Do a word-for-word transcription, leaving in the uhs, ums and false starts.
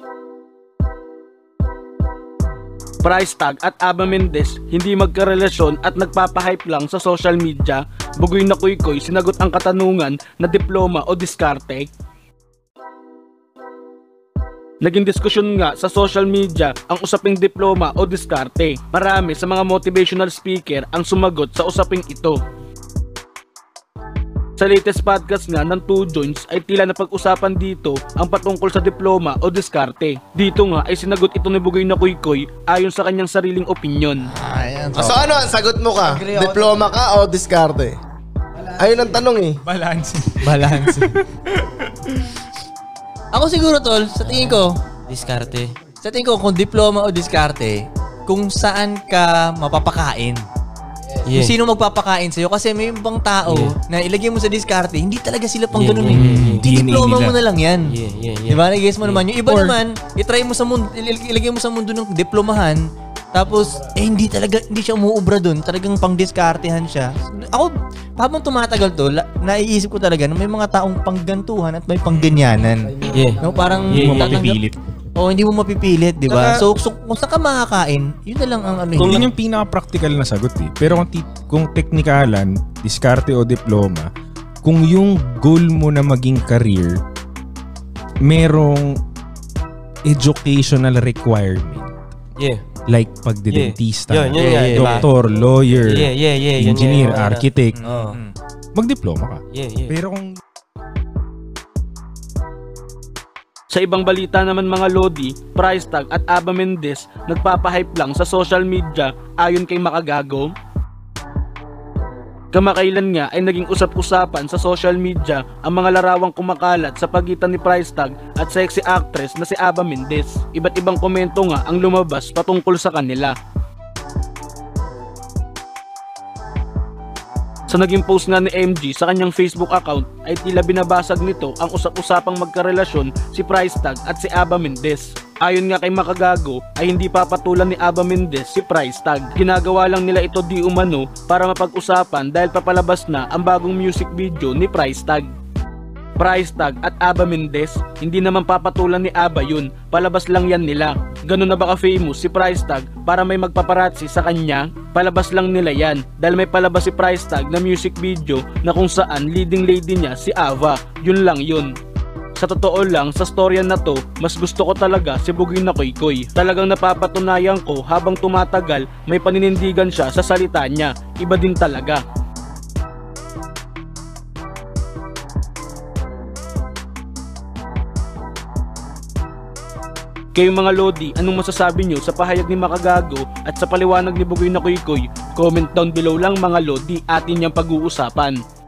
Price Tag at Aba Mendez hindi magkarelasyon at nagpapahype lang sa social media. Bugoy na Kuy-Kuy sinagot ang katanungan na diploma o diskarte. Naging diskusyon nga sa social media ang usaping diploma o diskarte. Marami sa mga motivational speaker ang sumagot sa usaping ito. Sa latest podcast nga ng Two Joints ay tila na pag-usapan dito ang patungkol sa diploma o diskarte. Dito nga ay sinagot ito ni Bugoy na Kuy-Kuy ayon sa kanyang sariling opinyon. Ayan, so, so ano ang sagot mo ka? Diploma ka o diskarte? Ayun ang tanong eh. Balance. Balance. Ako siguro tol, sa tingin ko, diskarte. Sa tingin ko kung diploma o diskarte, kung saan ka mapapakain. Yeah. Kung sino magpapakain sa'yo. Kasi may ibang tao yeah. na ilagay mo sa diskarte, hindi talaga sila pang yeah, ganun yeah, eh. yeah, yeah. Diploma mo na lang yan. Yeah, yeah, yeah. Diba? Nag-guess mo naman. Yung iba Or, naman, itry mo sa mundo, ilagay mo sa mundo ng diplomahan, tapos, eh hindi talaga, hindi siya umuubra dun. Talagang pang diskartehan siya. Ako, habang tumatagal to, la, naiisip ko talaga na may mga taong panggantuhan at may pangganyanan. Yeah. No, parang, yeah, yeah, mapipilit. Oo, oh, hindi mo mapipilit, di ba? So, so, kung saan ka makakain, yun na lang ang ano. Kung yun yung pinaka-practical na sagot eh. Pero kung, kung teknikalan, diskarte o diploma, kung yung goal mo na maging career, merong educational requirement. Yeah. Like pagdidentista, yeah. yeah, yeah, yeah, doktor, yeah. lawyer, yeah, yeah, yeah, engineer, yeah, yeah, architect, yeah. magdiploma ka. Yeah, yeah. Pero kung Sa ibang balita naman mga Lodi, Price Tag at Aba Mendez nagpapahype lang sa social media ayon kay Makagago. Kamakailan nga ay naging usap-usapan sa social media ang mga larawang kumakalat sa pagitan ni Price Tag at sexy actress na si Aba Mendez. Iba't ibang komento nga ang lumabas patungkol sa kanila. Sa naging post nga ni M G sa kanyang Facebook account ay tila binabasag nito ang usap-usapang magkarelasyon si Price Tag at si Aba Mendez. Ayon nga kay Makagago ay hindi papatulan ni Aba Mendez si Price Tag. Ginagawa lang nila ito di umano para mapag-usapan dahil papalabas na ang bagong music video ni Price Tag. Price Tag at Aba Mendez, hindi naman papatulan ni Aba yun, palabas lang yan nila. Ganun na baka famous si Price Tag para may magpaparazzi sa kanya? Palabas lang nila yan dahil may palabas si Price Tag na music video na kung saan leading lady niya si Ava, yun lang yun. Sa totoo lang, sa storya na to, mas gusto ko talaga si Bugoy na Kuy-Kuy. Talagang napapatunayan ko habang tumatagal may paninindigan siya sa salita niya, iba din talaga. Kayong mga Lodi, anong masasabi nyo sa pahayag ni Makagago at sa paliwanag ni Bugoy na Kuy-Kuy? Comment down below lang mga Lodi, atin niyang pag-uusapan.